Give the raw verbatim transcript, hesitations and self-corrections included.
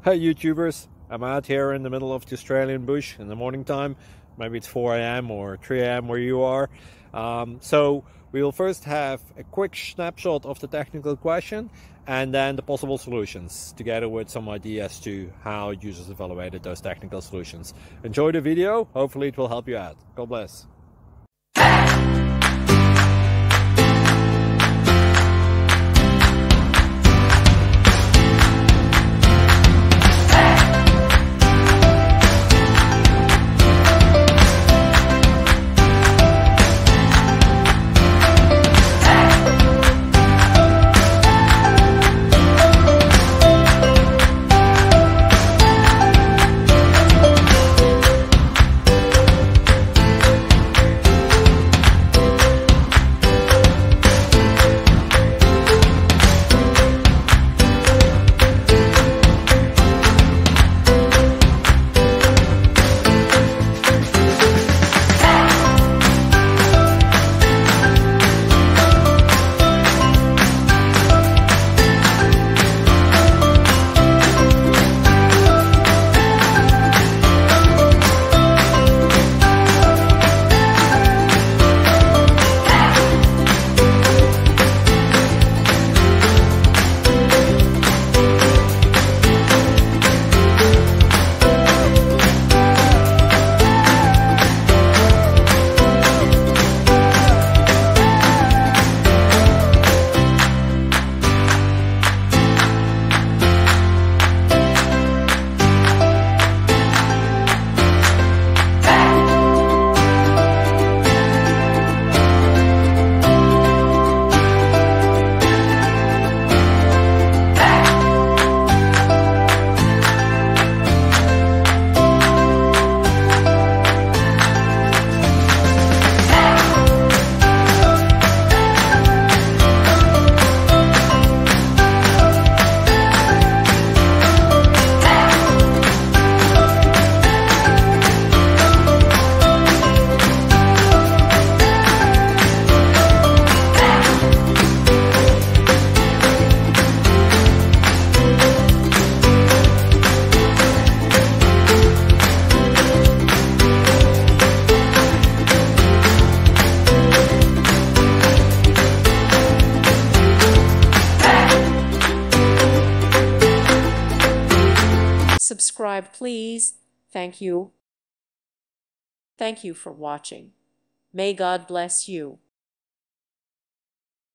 Hey YouTubers, I'm out here in the middle of the Australian bush in the morning time. Maybe it's four A M or three A M where you are. Um, so we'll first have a quick snapshot of the technical question and then the possible solutions, together with some ideas to how users evaluated those technical solutions. Enjoy the video, hopefully it will help you out. God bless. Subscribe, please. Thank you. Thank you for watching. May God bless you.